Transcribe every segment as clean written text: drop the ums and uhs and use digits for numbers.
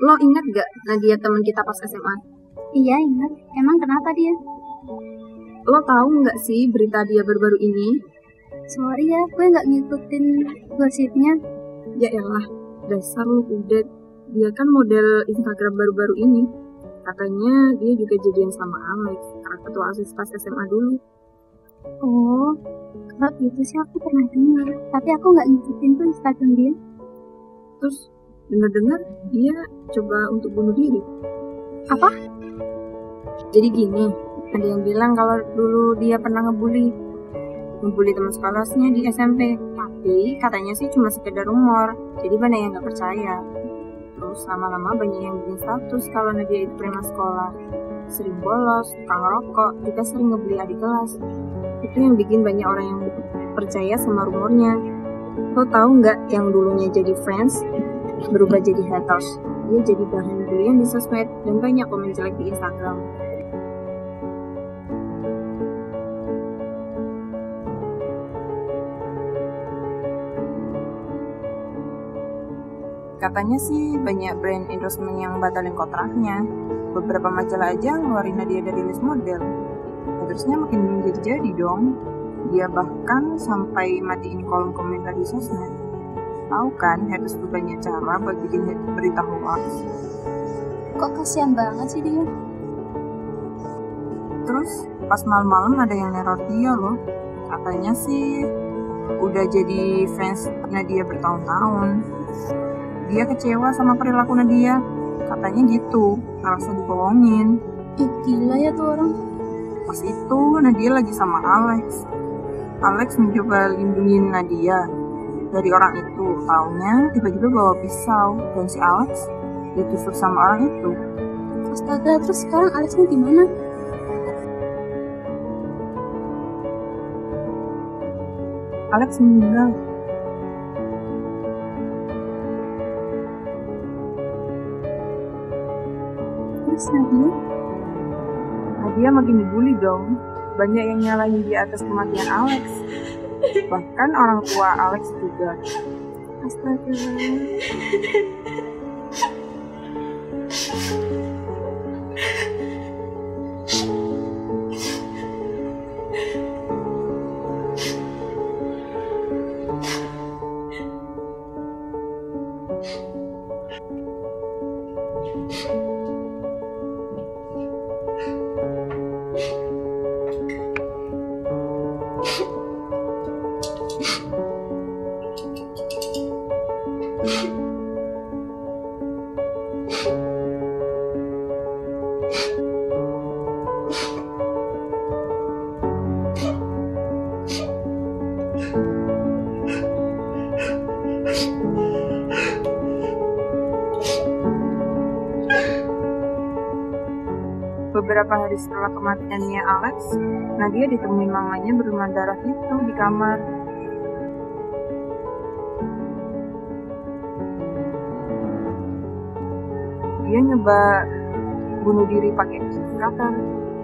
Lo ingat gak Nadia teman kita pas SMA? Iya ingat, emang kenapa dia? Lo tahu nggak sih berita dia baru-baru ini? Sorry ya, gue nggak ngikutin gosipnya. Ya elah, dasar lo udah. Dia kan model Instagram baru-baru ini. Katanya dia juga jadian sama Alex, karena ketua OSIS pas SMA dulu. Oh, kalau gitu sih aku pernah dengar, tapi aku nggak ngikutin tuh Instagram dia. Terus dengar-dengar dia coba untuk bunuh diri. Apa? Jadi gini, ada yang bilang kalau dulu dia pernah ngebully teman sekolahnya di SMP, tapi katanya sih cuma sekedar rumor, jadi banyak yang nggak percaya. Terus lama-lama banyak yang bikin status kalau Nadia itu prima sekolah, sering bolos, tukang rokok, juga sering ngebully adik kelas. Itu yang bikin banyak orang yang percaya sama rumornya. Lo tahu nggak yang dulunya jadi friends berubah jadi haters? Dia jadi bahan bulian di sosmed dan banyak komen jelek di Instagram. Katanya sih banyak brand endorsement yang batalin kontraknya. Beberapa majalah aja ngeluarin Nadia dari list model. Terusnya makin jadi dong. Dia bahkan sampai matiin kolom komentar di sosmed. Tahu kan, haters tuh banyak cara buat bikin berita hoax. Kok kasihan banget sih dia? Terus pas malam-malam ada yang neror dia loh. Katanya sih udah jadi fans Nadia bertahun-tahun. Dia kecewa sama perilaku Nadia. Katanya gitu, ngerasa dibohongin. Gila ya tuh orang. Pas itu Nadia lagi sama Alex. Alex mencoba lindungin Nadia dari orang itu. Taunya tiba-tiba bawa pisau dan si Alex ditusuk sama orang itu. Astaga, terus sekarang Alexnya gimana? Alex meninggal. Terus Nadia? Nadia makin dibully dong. Banyak yang nyalahin dia atas kematian Alex. Bahkan orang tua Alex juga. Astaga. Beberapa hari setelah kematiannya Alex, Nadia ditemuin mamanya berlumah darah itu di kamar. Dia nyoba bunuh diri pakai cutter.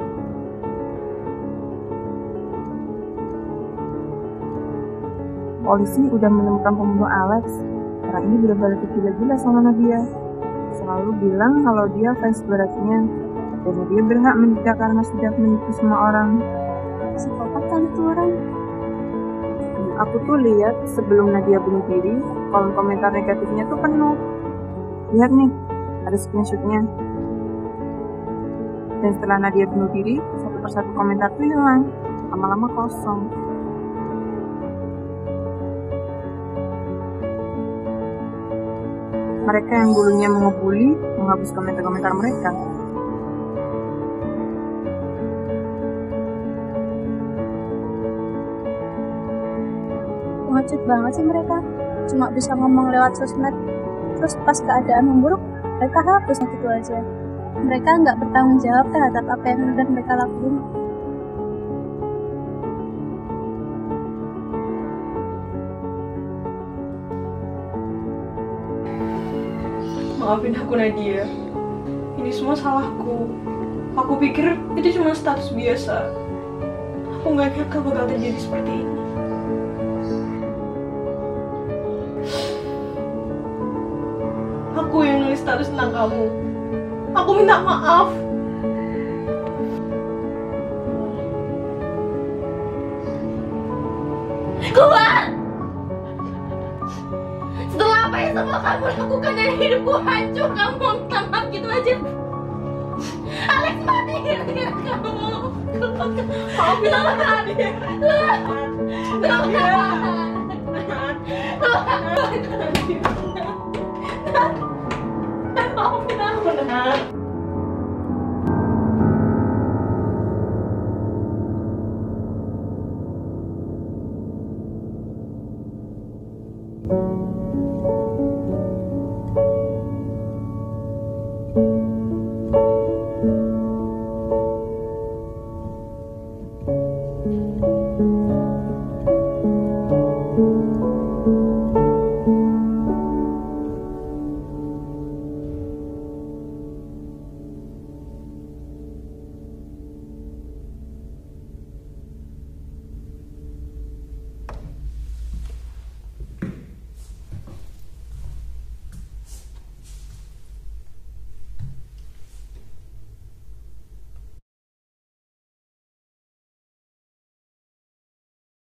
Polisi udah menemukan pembunuh Alex. Orang ini benar-benar gila-gila sama Nadia. Selalu bilang kalau dia fans beratnya. Dan dia berhak menderita karena sudah menipu semua orang. Psikopat kali itu orang. Aku tuh lihat sebelum Nadia bunuh diri, kolom komentar negatifnya tuh penuh. Lihat nih, ada screenshotnya. Dan setelah Nadia bunuh diri, satu persatu komentar tuh hilang, lama-lama kosong. Mereka yang dulunya mengebully, menghapus komentar-komentar mereka. Pengecut banget sih mereka. Cuma bisa ngomong lewat sosmed. Terus pas keadaan memburuk, mereka hapus gitu aja. Mereka nggak bertanggung jawab terhadap apa yang udah mereka lakuin. Maafin aku Nadia. Ini semua salahku. Aku pikir itu cuma status biasa. Aku nggak nyangka bakal terjadi seperti ini. Aku yang nulis status tentang kamu. Aku minta maaf. Keluar! Setelah apa yang semua kamu lakukan dan hidupku hancur, kamu minta maaf gitu aja. Alex mati gara-gara kamu. Maafin aku Nadia. Nadia. Nadia.